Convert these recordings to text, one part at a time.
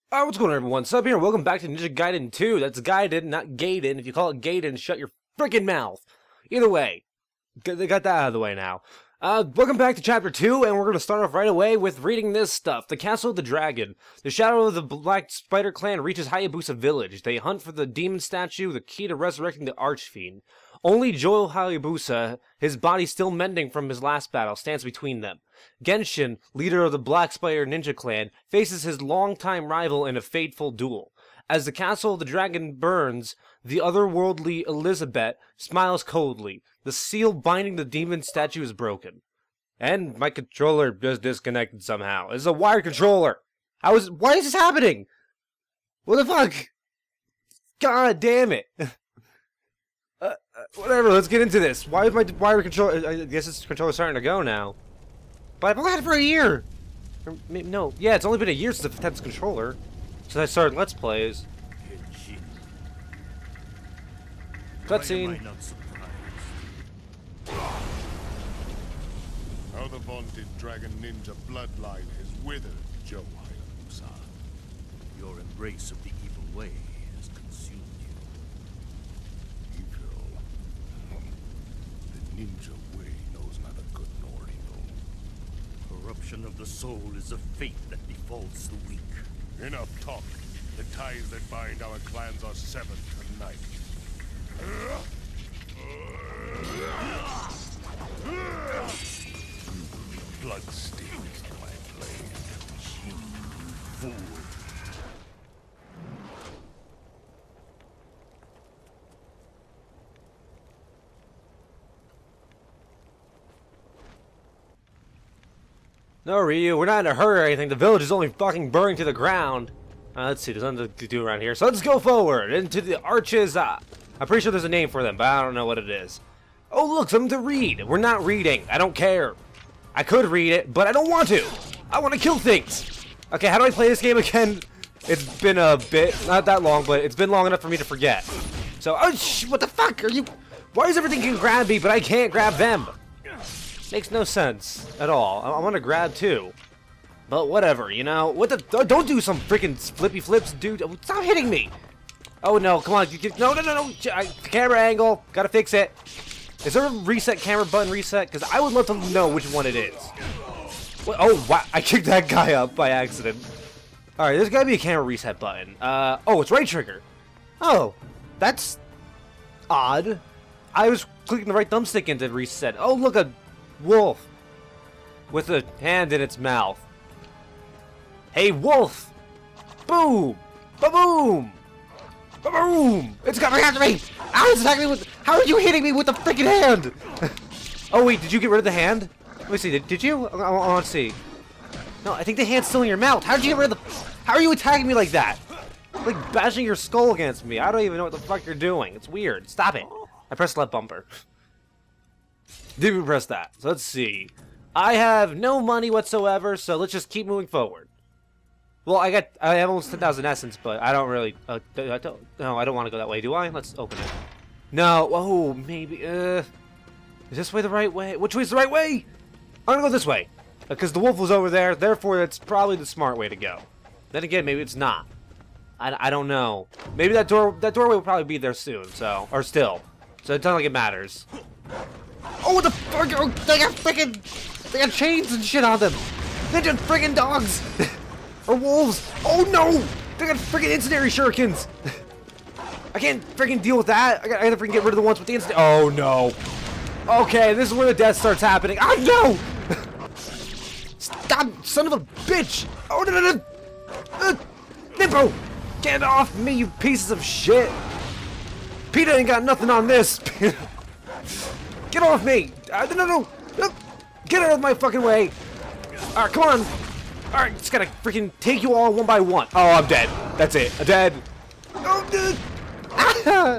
What's going on, everyone? Sup here, welcome back to Ninja Gaiden 2. That's Gaiden, not Gaiden. If you call it Gaiden, shut your freaking mouth. Either way, they got that out of the way now. Welcome back to Chapter 2, and we're going to start off right away with reading this stuff. The Castle of the Dragon. The shadow of the Black Spider Clan reaches Hayabusa Village. They hunt for the demon statue, the key to resurrecting the Archfiend. Only Joel Hayabusa, his body still mending from his last battle, stands between them. Genshin, leader of the Black Spider Ninja Clan, faces his longtime rival in a fateful duel. As the Castle of the Dragon burns, the otherworldly Elizabeth smiles coldly. The seal binding the demon statue is broken. And my controller just disconnected somehow. It's a wired controller. Why is this happening? What the fuck? God damn it. Whatever, let's get into this. Why is my wired controller... I guess this controller's starting to go now. But I've only had it for a year. Or, no, yeah, it's only been a year since I've had this controller. Since I started Let's Plays. Cutscene. How the vaunted dragon ninja bloodline has withered, Joe Hayabusa. Your embrace of the evil way has consumed you. Evil. The ninja way knows neither good nor evil. Corruption of the soul is a fate that befalls the weak. Enough talk. The ties that bind our clans are severed tonight. Blood stings my blade. Fool. No, Ryu, we're not in a hurry or anything. The village is only fucking burning to the ground. Let's see, there's nothing to do around here. So let's go forward into the arches. I'm pretty sure there's a name for them, but I don't know what it is. Oh, look, something to read. We're not reading. I don't care. I could read it, but I don't want to. I want to kill things. Okay, how do I play this game again? It's been a bit, not that long, but it's been long enough for me to forget. So, what the fuck are you? Why is everything can grab me, but I can't grab them? Makes no sense at all. I want to grab too. But whatever, you know? What the? Don't do some freaking flippy flips, dude. Stop hitting me. Oh no, come on. No. Camera angle. Gotta fix it. Is there a reset camera button reset? Because I would love to know which one it is. What? Oh, wow. I kicked that guy up by accident. Alright, there's gotta be a camera reset button. Oh, it's right trigger. Oh, that's odd. I was clicking the right thumbstick into reset. Oh, look, a wolf with a hand in its mouth. Hey, wolf! Boom! Ba-boom! Ba-boom! It's coming after me! Ow, it's attacking me with... How are you hitting me with the freaking hand? Oh, wait, did you get rid of the hand? Let me see, did you? I want to see. No, I think the hand's still in your mouth. How did you get rid of the... How are you attacking me like that? Like, bashing your skull against me. I don't even know what the fuck you're doing. It's weird. Stop it. I pressed left bumper. Didn't even press that. So let's see. I have no money whatsoever, so let's just keep moving forward. Well, I have almost 10,000 essence, but I don't really, I don't want to go that way, do I? Let's open it. No, oh, maybe, is this way the right way? Which way's the right way? I'm gonna go this way, because the wolf was over there, therefore it's probably the smart way to go. Then again, maybe it's not. I don't know. Maybe that doorway will probably be there soon, so, or still. So it's not like it matters. Oh, what the fuck? Oh, they got chains and shit on them. They're just friggin' dogs. Or wolves! Oh no! They got freaking incendiary shurikens! I can't freaking deal with that! I gotta freaking get rid of the ones with the instant. Oh no! Okay, this is where the death starts happening. Oh no! Stop, son of a bitch! Oh no! Nimpo! Get off me, you pieces of shit! Peter ain't got nothing on this! Get off me! No! Get out of my fucking way! Alright, come on! Alright, just gotta freaking take you all one by one. Oh, I'm dead. That's it. I'm dead. Oh, dude. Ah!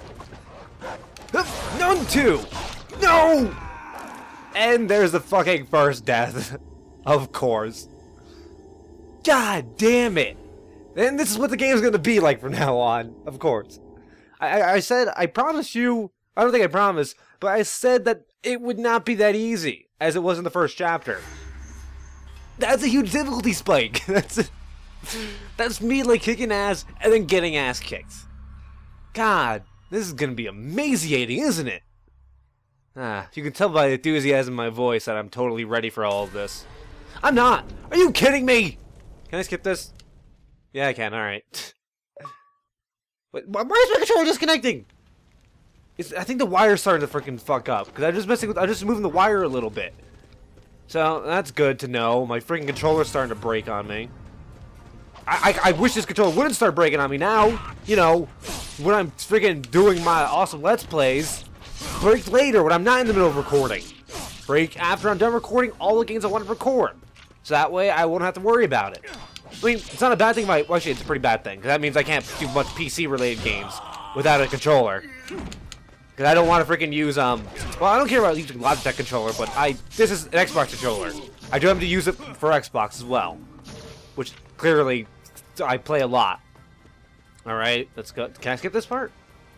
None two. No! And there's the fucking first death. Of course. God damn it. And this is what the game's gonna be like from now on. Of course. I said, I promised you, I don't think I promised, but I said that it would not be that easy, as it was in the first chapter. That's a huge difficulty spike. That's it. That's me, like, kicking ass and then getting ass kicked. God, this is gonna be emaciating, isn't it? You can tell by the enthusiasm in my voice that I'm totally ready for all of this. I'm not! Are you kidding me? Can I skip this? Yeah, I can, alright. Wait, why is my controller disconnecting? I think the wire's starting to freaking fuck up, because I'm just moving the wire a little bit. So, that's good to know. My freaking controller's starting to break on me. I wish this controller wouldn't start breaking on me now. You know, when I'm freaking doing my awesome Let's Plays. Break later when I'm not in the middle of recording. Break after I'm done recording all the games I want to record. So that way I won't have to worry about it. I mean, it's not a bad thing if I... Well, actually, it's a pretty bad thing. Because that means I can't do much PC-related games without a controller. Because I don't want to freaking use, well, I don't care about using Logitech controller, but this is an Xbox controller. I do have to use it for Xbox as well. Which, clearly, I play a lot. Alright, let's go. Can I skip this part?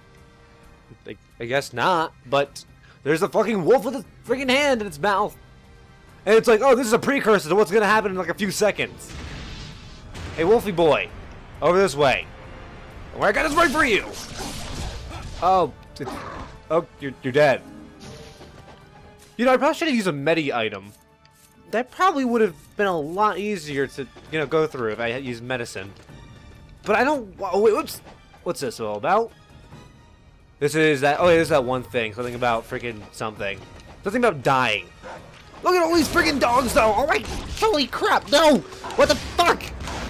I guess not, but there's a fucking wolf with a freaking hand in its mouth. And it's like, oh, this is a precursor to what's gonna happen in like a few seconds. Hey, Wolfie boy, over this way. I got this right for you. Oh, you're dead. You know, I probably should have used a medi item. That probably would have been a lot easier to, you know, go through if I had used medicine. But I don't. Oh, wait, whoops. What's this all about? This is that. Oh, yeah, this is that one thing. Something about freaking something. Something about dying. Look at all these freaking dogs, though. Oh my! Holy crap! No! What the fuck?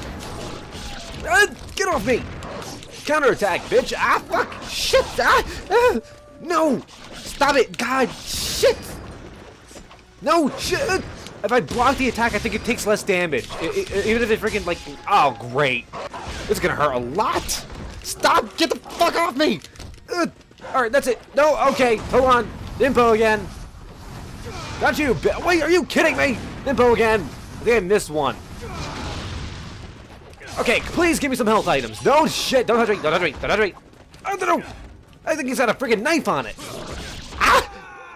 Get off me! Counterattack, bitch! Ah, fuck! Shit! No! Stop it! God! Shit! No! Shit! If I block the attack, I think it takes less damage. Even if it freaking like. Oh, great! This is gonna hurt a lot. Stop! Get the fuck off me! Alright, that's it. No, okay, hold on. Impo again. Got you. Wait, are you kidding me? Impo again. I think I missed one. Okay, please give me some health items. No shit. Don't touch me. Don't touch me. Don't touch me. I don't know. I think he's got a freaking knife on it. Ah!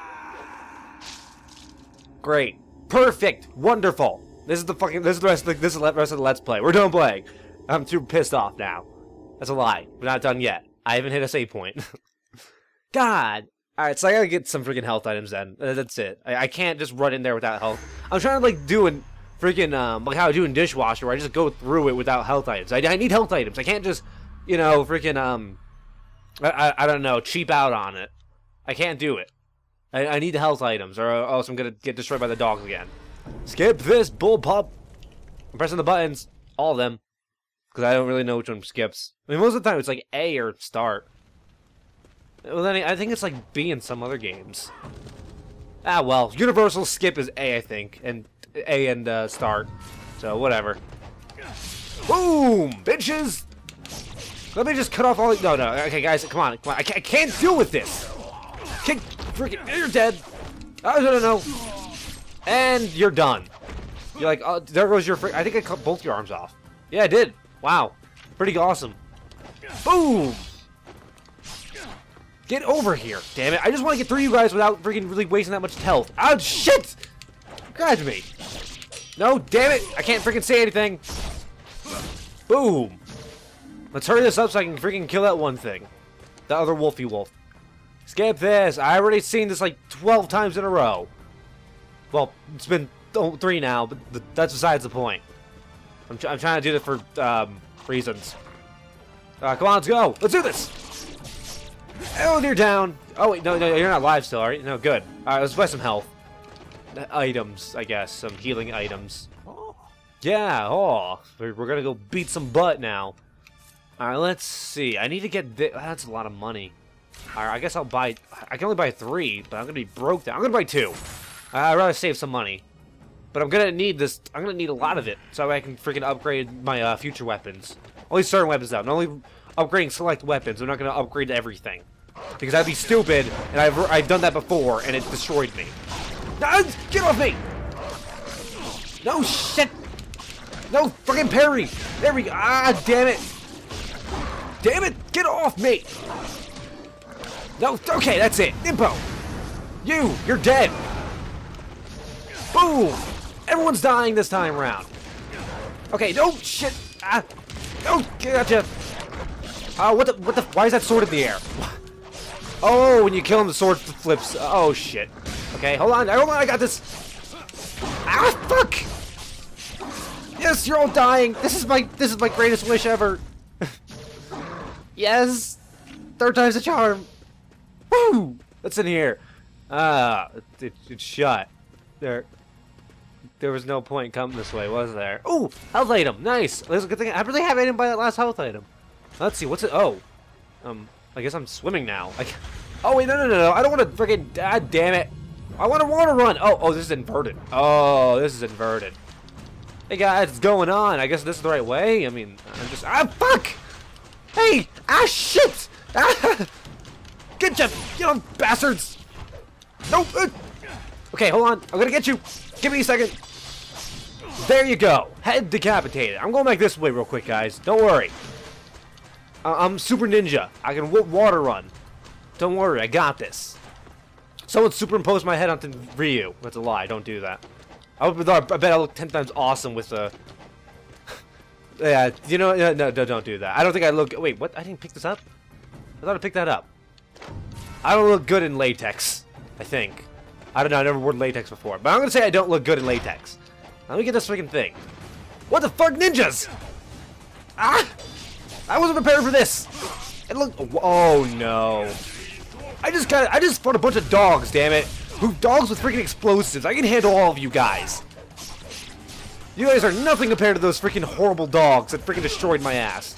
Great. Perfect. Wonderful. This is the rest of the Let's Play. We're done playing. I'm too pissed off now. That's a lie. We're not done yet. I haven't hit a save point. God. Alright, so I gotta get some freaking health items then. That's it. I can't just run in there without health. I'm trying to like do an freaking, like how I do in Dishwasher, where I just go through it without health items. I need health items. I can't just, you know, freaking, I don't know, cheap out on it. I can't do it. I need the health items, or else I'm gonna get destroyed by the dogs again. Skip this bullpup. I'm pressing the buttons. All of them. Because I don't really know which one skips. I mean, most of the time it's like A or start. Well, then I think it's like B in some other games. Ah, well. Universal skip is A, I think. And A and start. So, whatever. Boom! Bitches! Let me just cut off all the... No. Okay, guys, come on. I can't deal with this! Freaking... You're dead! I don't know. And you're done. You're like, oh, there goes your... I think I cut both your arms off. Yeah, I did. Wow. Pretty awesome. Boom! Get over here, damn it. I just want to get through you guys without freaking really wasting that much health. Oh, shit! Grab me. No, damn it. I can't freaking say anything. Boom. Let's hurry this up so I can freaking kill that one thing. The other Wolfie Wolf. Skip this. I already seen this like 12 times in a row. Well, it's been 3 now, but that's besides the point. I'm trying to do this for reasons. Come on, let's go. Let's do this. Oh, you're down. Oh wait, no, you're not alive still, are you? No, good. All right, let's buy some health items, I guess, some healing items. Yeah. Oh, we're gonna go beat some butt now. All right, let's see. I need to get this. That's a lot of money. All right, I guess I'll buy. I can only buy 3, but I'm gonna be broke down. I'm gonna buy 2. I'd rather save some money. But I'm gonna need this. I'm gonna need a lot of it so I can freaking upgrade my future weapons. Only certain weapons out. Not only upgrading select weapons. I'm not gonna upgrade everything because that'd be stupid. And I've done that before, and it destroyed me. Get off me! No shit! No fucking parry! There we go. Ah, damn it! Damn it! Get off me! No. Okay, that's it. Impo. You're dead. Boom! Everyone's dying this time around. Okay, no shit. Ah! Oh, gotcha! What the, why is that sword in the air? Oh, when you kill him, the sword flips. Oh, shit. Okay, hold on, I got this. Ah, fuck! Yes, you're all dying. This is my greatest wish ever. Yes! Third time's a charm. Woo! What's in here? It's shut. There was no point coming this way, was there? Ooh, health item, nice. That's a good thing. I really have item by that last health item. Let's see, what's it? Oh, I guess I'm swimming now. Oh wait, no! I don't want to freaking. God damn it! I want to water run. Oh, this is inverted. Oh, this is inverted. Hey guys, what's going on? I guess this is the right way. I mean, I'm just. Ah, fuck! Hey! Ah, shit! Ah! Get you bastards! Nope. Okay, hold on. I'm gonna get you. Give me a second. There you go. Head decapitated. I'm going back this way real quick, guys. Don't worry. I'm super ninja. I can water run. Don't worry, I got this. Someone superimposed my head onto Ryu. That's a lie. Don't do that. I bet I look 10 times awesome with a. Yeah, you know, no, don't do that. I don't think I look. Wait, what? I didn't pick this up. I thought I picked that up. I don't look good in latex. I think. I don't know. I never worn latex before, but I'm gonna say I don't look good in latex. Let me get this freaking thing. What the fuck, ninjas? Ah! I wasn't prepared for this. It looked. Oh no! I just fought a bunch of dogs. Damn it! Dogs with freaking explosives. I can handle all of you guys. You guys are nothing compared to those freaking horrible dogs that freaking destroyed my ass.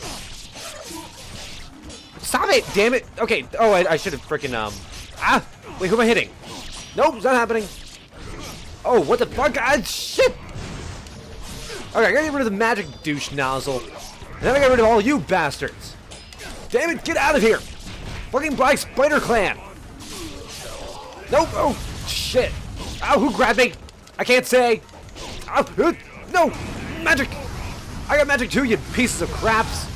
Stop it! Damn it! Okay. Oh, I should have freaking Ah! Wait, who am I hitting? Nope, it's not happening. Oh, what the fuck? Ah, shit! Okay, I gotta get rid of the magic douche nozzle. And then I got rid of all you bastards. Damn it, get out of here! Fucking Black Spider Clan! Nope, oh, shit. Oh, who grabbed me? I can't say. Oh, no! Magic! I got magic too, you pieces of craps!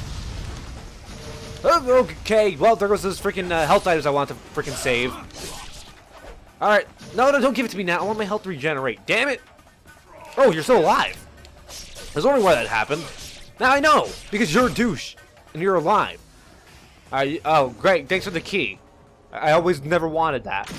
Oh, okay, well, there goes those freaking health items I want to freaking save. Alright, no, don't give it to me now. I want my health to regenerate. Damn it! Oh, you're still alive. I was wondering why that happened. Now I know! Because you're a douche. And you're alive. Oh, great. Thanks for the key. I always never wanted that.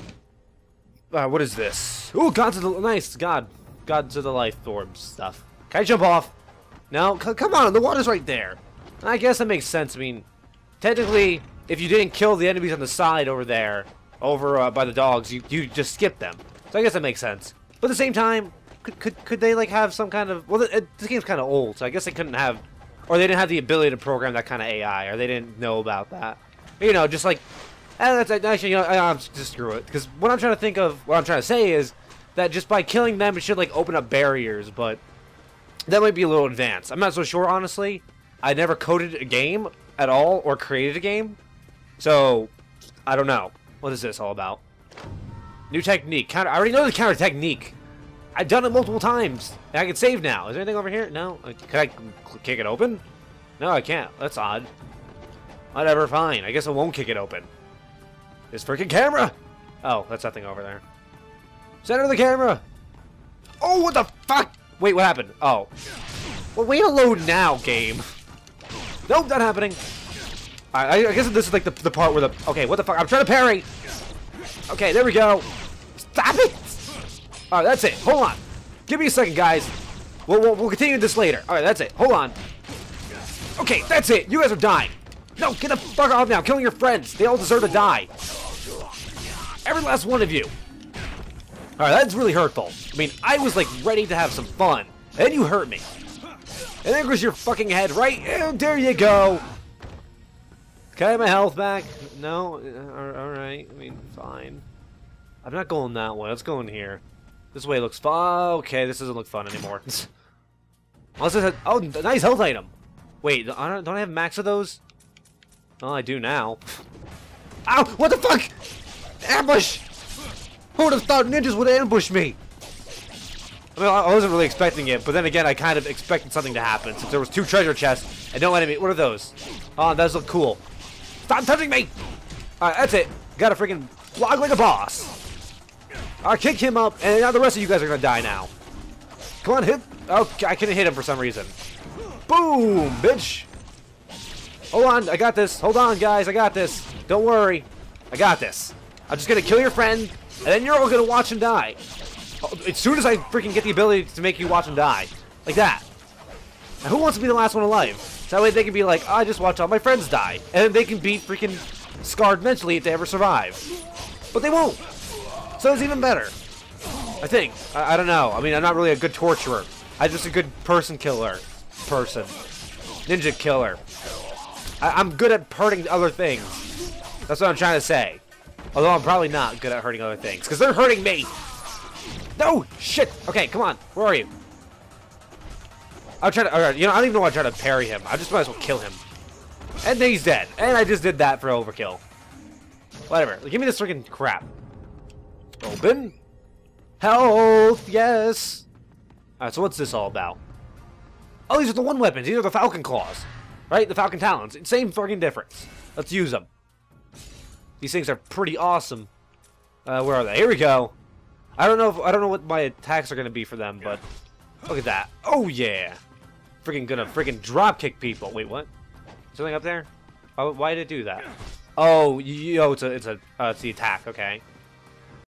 What is this? Ooh, gods of the... Nice. Gods of the life orb stuff. Can I jump off? No? Come on, the water's right there. I guess that makes sense. I mean, technically, if you didn't kill the enemies on the side over there, by the dogs, you just skip them. So I guess that makes sense. But at the same time, could they like have some kind of... Well, this game's kind of old, so I guess they couldn't have... Or they didn't have the ability to program that kind of AI, or they didn't know about that. You know, just like... actually, you know, just screw it. Because what I'm trying to say is that just by killing them, it should like open up barriers, but that might be a little advanced. I'm not so sure, honestly. I never coded a game at all, or created a game. So, I don't know. What is this all about? New technique. I already know the counter technique. I've done it multiple times. And I can save now. Is there anything over here? No? Can I kick it open? No, I can't. That's odd. Whatever, fine. I guess I won't kick it open. This freaking camera! Oh, that's nothing over there. Center the camera! Oh, what the fuck? Wait, what happened? Oh. Well, wait to load now, game. Nope, not happening. I guess this is like the part where the... Okay, what the fuck? I'm trying to parry! Okay, there we go. Stop it! Alright, that's it. Hold on. Give me a second, guys. We'll continue this later. Alright, that's it. Hold on. Okay, that's it. You guys are dying. No, get the fuck off now. Killing your friends. They all deserve to die. Every last one of you. Alright, that's really hurtful. I mean, I was like ready to have some fun. And then you hurt me. And there goes your fucking head, right? And there you go. Can I have my health back? No? Alright. I mean, fine. I'm not going that way. Let's go in here. This way looks fun. Okay, this doesn't look fun anymore. Oh, nice health item. Wait, don't I have max of those? Oh, I do now. Ow! What the fuck? Ambush! Who would have thought ninjas would ambush me? I mean, I wasn't really expecting it, but then again, I kind of expected something to happen since there was 2 treasure chests and no enemy. What are those? Oh, those look cool. Stop touching me! Alright, that's it. Gotta freaking vlog like a boss. Alright, kick him up, and now the rest of you guys are gonna die now. Come on, hit. Okay, I couldn't hit him for some reason. Boom, bitch. Hold on, I got this. Hold on, guys, I got this. Don't worry. I got this. I'm just gonna kill your friend, and then you're all gonna watch him die. As soon as I freaking get the ability to make you watch him die. Like that. Now, who wants to be the last one alive? So that way they can be like, oh, I just watched all my friends die. And then they can be freaking scarred mentally if they ever survive. But they won't. So it's even better. I think. I don't know. I mean, I'm not really a good torturer. I'm just a good person killer. Ninja killer. I'm good at hurting other things. That's what I'm trying to say. Although I'm probably not good at hurting other things. Because they're hurting me. No! Shit! Okay, come on. Where are you? I'll try to... Alright, you know, I don't even know why I'm trying to parry him. I just might as well kill him. And then he's dead. And I just did that for overkill. Whatever. Give me this freaking crap. Open. Health! Yes! Alright, so what's this all about? Oh, these are the one weapons. These are the Falcon Claws. Right? The Falcon Talons. Same fucking difference. Let's use them. These things are pretty awesome. Where are they? Here we go. I don't know what my attacks are gonna be for them, but look at that. Oh yeah. Freaking gonna freaking drop kick people. Wait, what? Something up there? Why did it do that? Oh, it's the attack. Okay.